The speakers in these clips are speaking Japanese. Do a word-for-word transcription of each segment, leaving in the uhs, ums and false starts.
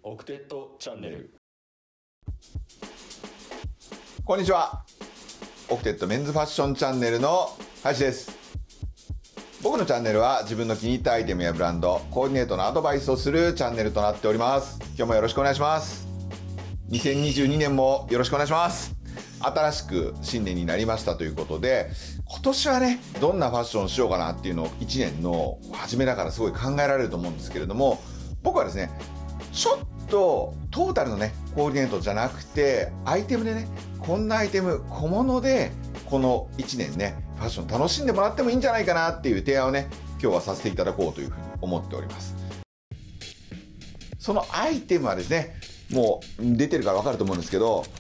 オクテッドチャンネル。 こんにちは。オクテッドメンズファッションチャンネルの林です。僕のチャンネルは自分の気に入ったアイテムやブランド、コーディネートのアドバイスをするチャンネルとなっております。今日もよろしくお願いします。にせんにじゅうにねんもよろしくお願いします。新しく新年になりましたということで、今年はね、どんなファッションをしようかなっていうのをいちねんの初めだからすごい考えられると思うんですけれども、僕はですね、ちょっとトータルのね、コーディネートじゃなくて、アイテムでね、こんなアイテム、小物で、このいちねんね、ファッション楽しんでもらってもいいんじゃないかなっていう提案をね、今日はさせていただこうというふうに思っております。そのアイテムはですね、もう出てるからわかると思うんですけど、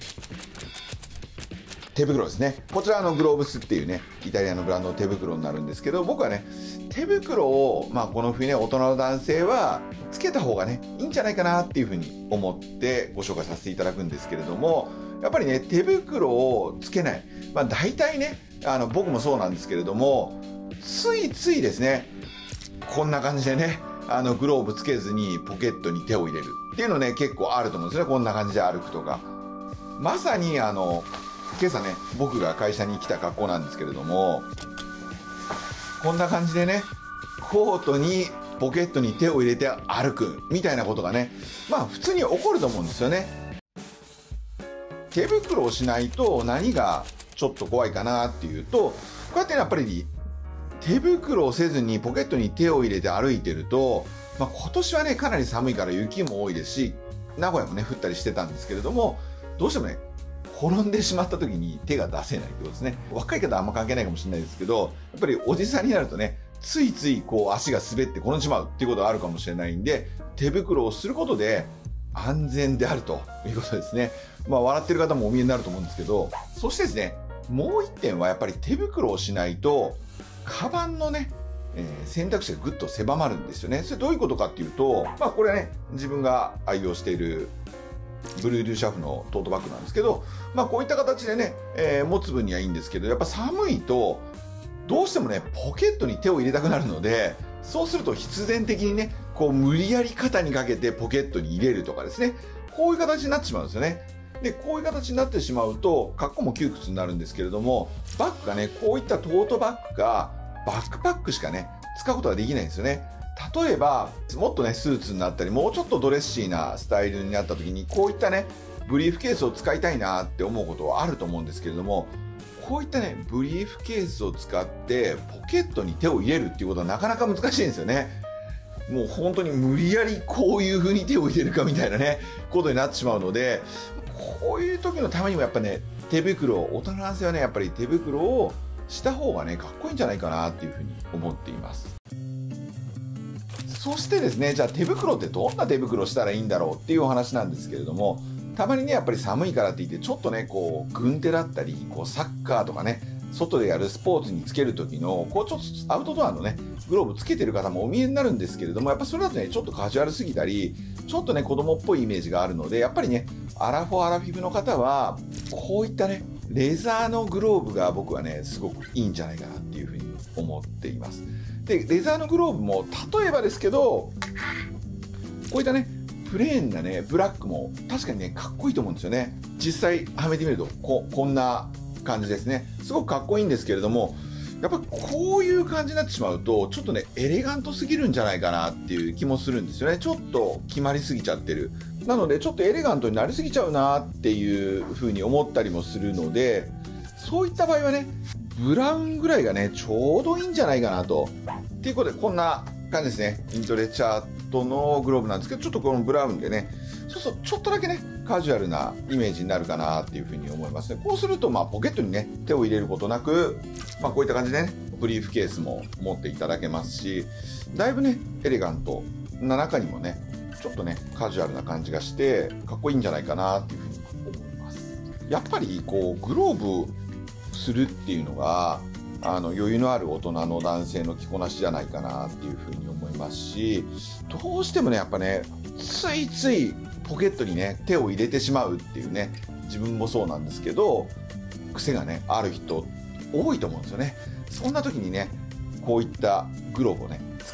手袋ですね。こちらのグローブスっていうね、イタリアのブランドの手袋になるんですけど、僕はね、手袋を、まあこの冬ね、大人の男性はつけた方がね、いいんじゃないかなっていうふうに思ってご紹介させていただくんですけれども、やっぱりね、手袋をつけない。まあ大体ね、あの、僕もそうなんですけれども、ついついですね、こんな感じでね、あの、グローブつけずにポケットに手を入れるっていうのね、結構あると思うんですね。こんな感じで歩くとか。まさにあの、今朝ね、僕が会社に来た格好なんですけれども、こんな感じでね、コートにポケットに手を入れて歩くみたいなことがね、まあ普通に起こると思うんですよね。手袋をしないと何がちょっと怖いかなっていうと、こうやってやっぱり手袋をせずにポケットに手を入れて歩いてると、まあ今年はね、かなり寒いから雪も多いですし、名古屋もね、降ったりしてたんですけれども、どうしてもね、転んでしまった時に手が出せないってことですね。若い方はあんま関係ないかもしれないですけど、やっぱりおじさんになるとね、ついついこう足が滑って転んでしまうっていうことがあるかもしれないんで、手袋をすることで安全であるということですね。まあ笑ってる方もお見えになると思うんですけど、そしてですね、もう一点はやっぱり手袋をしないと、カバンのね、えー、選択肢がぐっと狭まるんですよね。それどういうことかっていうと、まあこれはね、自分が愛用しているブルーリュシャフのトートバッグなんですけど、まあこういった形でね、えー、持つ分にはいいんですけど、やっぱ寒いと、どうしてもね、ポケットに手を入れたくなるので、そうすると必然的にね、こう無理やり肩にかけてポケットに入れるとかですね、こういう形になってしまうんですよね。で、こういう形になってしまうと、格好も窮屈になるんですけれども、バッグがね、こういったトートバッグがバックパックしかね、使うことができないんですよね。例えば、もっとね、スーツになったり、もうちょっとドレッシーなスタイルになった時に、こういったね、ブリーフケースを使いたいなって思うことはあると思うんですけれども、こういったね、ブリーフケースを使ってポケットに手を入れるっていうことはなかなか難しいんですよね。もう本当に無理やりこういう風に手を入れるかみたいなね、ことになってしまうので、こういう時のためにもやっぱね、手袋、大人の男性はね、やっぱり手袋をした方がね、かっこいいんじゃないかなっていう風に思っています。そしてですね、じゃあ手袋ってどんな手袋をしたらいいんだろうっていうお話なんですけれども、たまにね、やっぱり寒いからって言って、ちょっとね、こう、軍手だったり、こう、サッカーとかね、外でやるスポーツにつける時の、こう、ちょっとアウトドアのね、グローブつけてる方もお見えになるんですけれども、やっぱそれだとね、ちょっとカジュアルすぎたり、ちょっとね、子供っぽいイメージがあるので、やっぱりね、アラフォーアラフィフの方は、こういったね、レザーのグローブが僕はね、すごくいいんじゃないかなっていうふうに思っています。で、レザーのグローブも、例えばですけど、こういったね、プレーンなね、ブラックも確かにね、かっこいいと思うんですよね。実際はめてみると、こ、こんな感じですね。すごくかっこいいんですけれども、やっぱこういう感じになってしまうと、ちょっとね、エレガントすぎるんじゃないかなっていう気もするんですよね。ちょっと決まりすぎちゃってる。なので、ちょっとエレガントになりすぎちゃうなっていうふうに思ったりもするので、そういった場合はね、ブラウンぐらいがね、ちょうどいいんじゃないかなと。っていうことで、こんな感じですね。イントレチャートのグローブなんですけど、ちょっとこのブラウンでね、そうそう、ちょっとだけね、カジュアルなイメージになるかなっていうふうに思いますね。こうすると、まあ、ポケットにね、手を入れることなく、まあ、こういった感じでね、ブリーフケースも持っていただけますし、だいぶね、エレガントな中にもね、ちょっとね、カジュアルな感じがして、かっこいいんじゃないかなっていうふうに思います。やっぱり、こう、グローブするっていうのが、あの余裕のある大人の男性の着こなしじゃないかなっていうふうに思いますし、どうしてもね、やっぱね、ついついポケットにね、手を入れてしまうっていうね、自分もそうなんですけど、癖がね、ある人多いと思うんですよね。そんな時にね、こういったグローブをね、使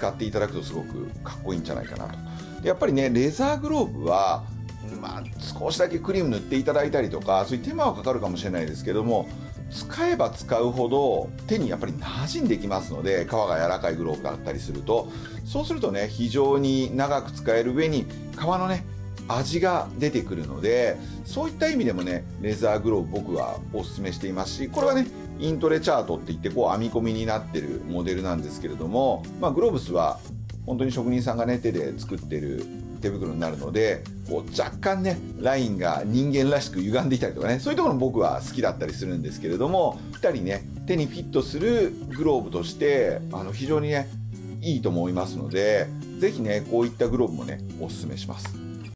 使っていただくとすごくかっこいいんじゃないかなと。でやっぱりねレザーグローブは、まあ、少しだけクリーム塗っていただいたりとかそういう手間はかかるかもしれないですけども、使えば使うほど手にやっぱり馴染んできますので、皮が柔らかいグローブだったりすると、そうするとね非常に長く使える上に皮のね味が出てくるので、そういった意味でもねレザーグローブ僕はおすすめしていますし、これはねイントレチャートっていってこう編み込みになってるモデルなんですけれども、まあ、グローブスは本当に職人さんがね手で作ってる手袋になるので、こう若干ねラインが人間らしく歪んでいたりとかね、そういうところも僕は好きだったりするんですけれども、ふたりね手にフィットするグローブとしてあの非常にねいいと思いますので、ぜひねこういったグローブもねおすすめします。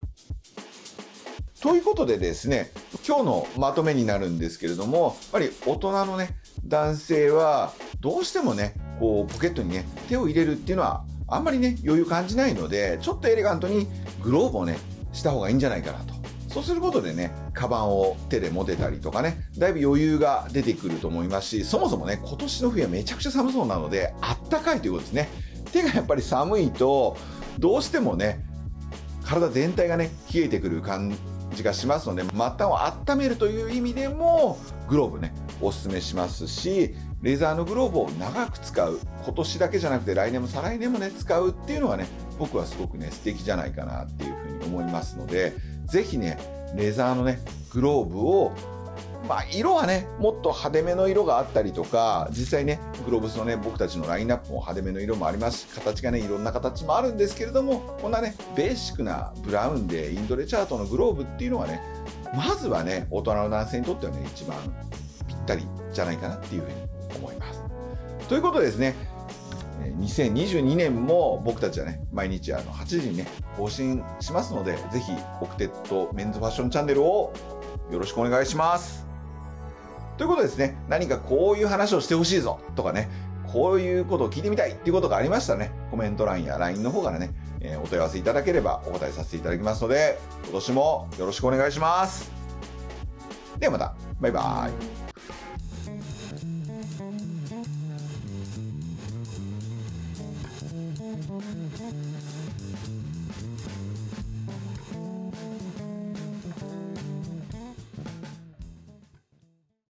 ということでですね、今日のまとめになるんですけれども、やっぱり大人のね男性はどうしてもねこうポケットにね手を入れるっていうのはあんまりね余裕感じないので、ちょっとエレガントにグローブをねした方がいいんじゃないかなと。そうすることでねカバンを手で持てたりとかね、だいぶ余裕が出てくると思いますし、そもそもね今年の冬はめちゃくちゃ寒そうなのであったかいということですね。手がやっぱり寒いとどうしてもね体全体がね冷えてくる感じがしますので、末端を温めるという意味でもグローブねおすすめしますし、レザーのグローブを長く使う、今年だけじゃなくて来年も再来年もね使うっていうのはね僕はすごくね素敵じゃないかなっていうふうに思いますので、ぜひねレザーのねグローブを、まあ色はねもっと派手めの色があったりとか、実際ねグローブスのね僕たちのラインナップも派手めの色もありますし、形がねいろんな形もあるんですけれども、こんなねベーシックなブラウンでインドレチャートのグローブっていうのはね、まずはね大人の男性にとってはね一番ぴったりじゃないかなっていうふうに思います。ということでですね、にせんにじゅうにねんも僕たちはね毎日あのはちじにね更新しますので、ぜひオクテットメンズファッションチャンネルをよろしくお願いします。ということでですね、何かこういう話をしてほしいぞとかね、こういうことを聞いてみたいっていうことがありましたらね、コメント欄や ライン の方からね、えー、お問い合わせいただければお答えさせていただきますので、今年もよろしくお願いします。ではまた、バイバイ。 Thank you.